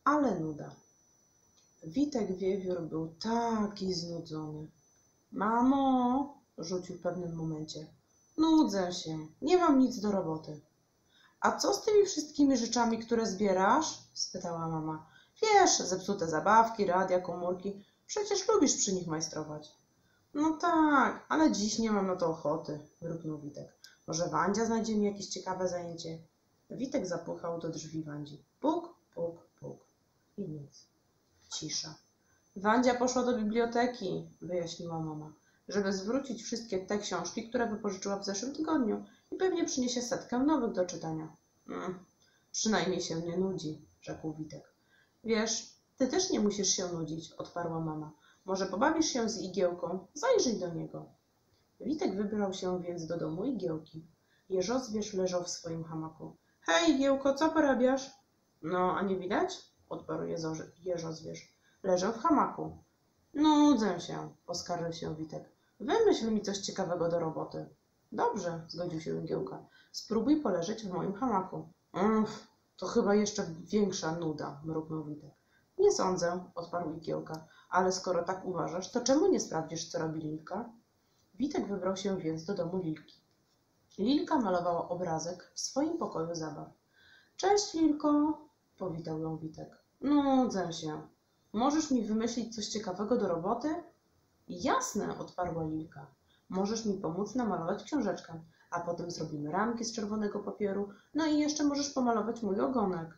ale nuda. Witek Wiewiór był taki znudzony. Mamo, rzucił w pewnym momencie, nudzę się, nie mam nic do roboty. A co z tymi wszystkimi rzeczami, które zbierasz? Spytała mama. Wiesz, zepsute zabawki, radia, komórki. Przecież lubisz przy nich majstrować. No tak, ale dziś nie mam na to ochoty, mruknął Witek. Może Wandzia znajdzie mi jakieś ciekawe zajęcie? Witek zapukał do drzwi Wandzi. Puk, puk, puk. I nic. Cisza. Wandzia poszła do biblioteki, wyjaśniła mama, żeby zwrócić wszystkie te książki, które wypożyczyła w zeszłym tygodniu i pewnie przyniesie 100 nowych do czytania. Przynajmniej się nie nudzi, rzekł Witek. Wiesz, ty też nie musisz się nudzić, odparła mama. Może pobawisz się z Igiełką? Zajrzyj do niego. Witek wybrał się więc do domu Igiełki. Jeżozwierz leżał w swoim hamaku. Hej, Igiełko, co porabiasz? No, a nie widać? Odparł Jeżozwierz. Leżę w hamaku. Nudzę się, poskarżył się Witek. Wymyśl mi coś ciekawego do roboty. Dobrze, zgodził się Igiełka. Spróbuj poleżeć w moim hamaku. To chyba jeszcze większa nuda, mruknął Witek. Nie sądzę, odparł Igiełka. Ale skoro tak uważasz, to czemu nie sprawdzisz, co robi Lilka? Witek wybrał się więc do domu Lilki. Lilka malowała obrazek w swoim pokoju zabaw. Cześć, Lilko, powitał ją Witek. Nudzę się. Możesz mi wymyślić coś ciekawego do roboty? Jasne, odparła Lilka. Możesz mi pomóc namalować książeczkę, a potem zrobimy ramki z czerwonego papieru, no i jeszcze możesz pomalować mój ogonek.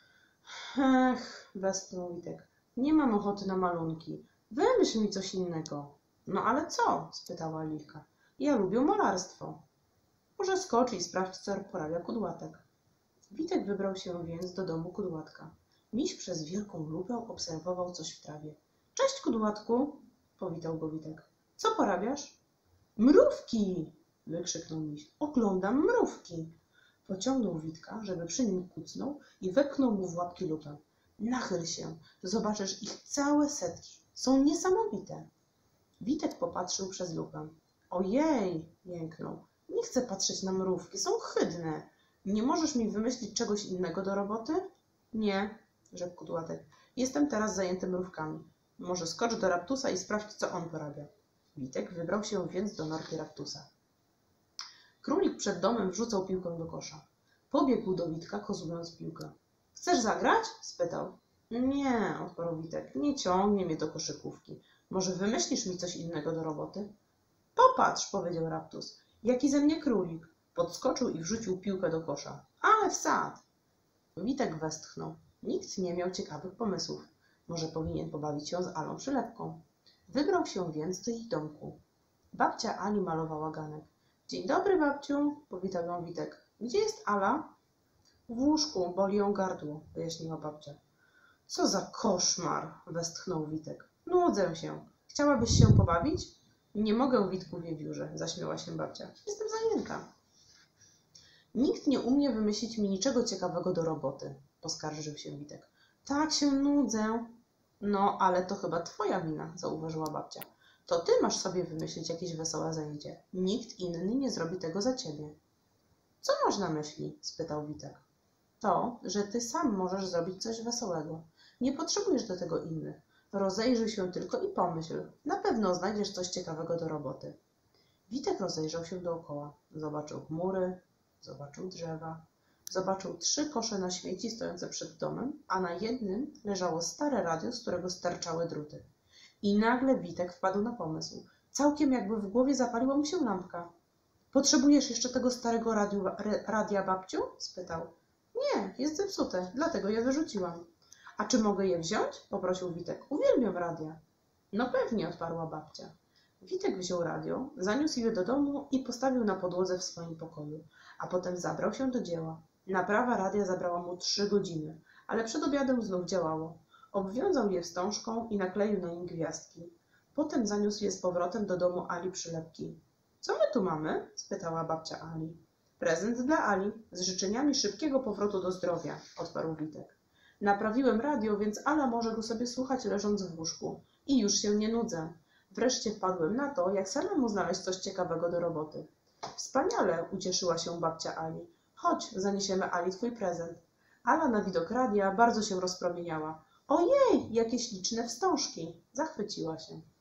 Westchnął Witek. Nie mam ochoty na malunki. Wymyśl mi coś innego. No ale co? Spytała Lilka. Ja lubię malarstwo. Może skocz i sprawdź, co porabia Kudłatek. Witek wybrał się więc do domu Kudłatka. Miś przez wielką lupę obserwował coś w trawie. Cześć, Kudłatku, powitał go Witek. Co porabiasz? Mrówki! Wykrzyknął Miś. Oglądam mrówki. Pociągnął Witka, żeby przy nim kucnął i wepchnął mu w łapki lupę. Nachyl się, zobaczysz ich całe setki. Są niesamowite. Witek popatrzył przez lupę. Ojej, jęknął. Nie chcę patrzeć na mrówki, są ohydne. Nie możesz mi wymyślić czegoś innego do roboty? Nie, rzekł Kudłatek. Jestem teraz zajęty mrówkami. Może skocz do Raptusa i sprawdź, co on porabia. Witek wybrał się więc do norki Raptusa. Królik przed domem wrzucał piłkę do kosza. Pobiegł do Witka, kozłując piłkę. Chcesz zagrać? Spytał. Nie, odparł Witek. Nie ciągnie mnie do koszykówki. Może wymyślisz mi coś innego do roboty? Popatrz, powiedział Raptus. Jaki ze mnie królik. Podskoczył i wrzucił piłkę do kosza. Ale wsad! Witek westchnął. Nikt nie miał ciekawych pomysłów. Może powinien pobawić się z Alą przylepką. Wybrał się więc do ich domku. Babcia Ali malowała ganek. Dzień dobry, babciu, powitał ją Witek. Gdzie jest Ala? W łóżku, boli ją gardło, wyjaśniła babcia. Co za koszmar, westchnął Witek. Nudzę się. Chciałabyś się pobawić? Nie mogę, Witku Wiewiórze, zaśmiała się babcia. Jestem zajęta. Nikt nie umie wymyślić mi niczego ciekawego do roboty, poskarżył się Witek. Tak się nudzę. No, ale to chyba twoja wina, zauważyła babcia. To ty masz sobie wymyślić jakieś wesołe zajęcie. Nikt inny nie zrobi tego za ciebie. Co masz na myśli? Spytał Witek. To, że ty sam możesz zrobić coś wesołego. Nie potrzebujesz do tego innych. Rozejrzyj się tylko i pomyśl. Na pewno znajdziesz coś ciekawego do roboty. Witek rozejrzał się dookoła. Zobaczył chmury, zobaczył drzewa. Zobaczył 3 kosze na śmieci stojące przed domem, a na jednym leżało stare radio, z którego sterczały druty. I nagle Witek wpadł na pomysł. Całkiem jakby w głowie zapaliła mu się lampka. Potrzebujesz jeszcze tego starego radia, babciu? Spytał. Nie, jest zepsute, dlatego je wyrzuciłam. A czy mogę je wziąć? Poprosił Witek. Uwielbiam radia. No pewnie, odparła babcia. Witek wziął radio, zaniósł je do domu i postawił na podłodze w swoim pokoju, a potem zabrał się do dzieła. Naprawa radia zabrała mu 3 godziny, ale przed obiadem znów działało. Obwiązał je wstążką i nakleił na nim gwiazdki. Potem zaniósł je z powrotem do domu Ali Przylepki. Co my tu mamy? Spytała babcia Ali. Prezent dla Ali, z życzeniami szybkiego powrotu do zdrowia, odparł Witek. Naprawiłem radio, więc Ala może go sobie słuchać leżąc w łóżku. I już się nie nudzę. Wreszcie wpadłem na to, jak samemu znaleźć coś ciekawego do roboty. Wspaniale, ucieszyła się babcia Ali. Chodź, zaniesiemy Ali twój prezent. Ala na widok radia bardzo się rozpromieniała. Ojej, jakie śliczne wstążki! Zachwyciła się.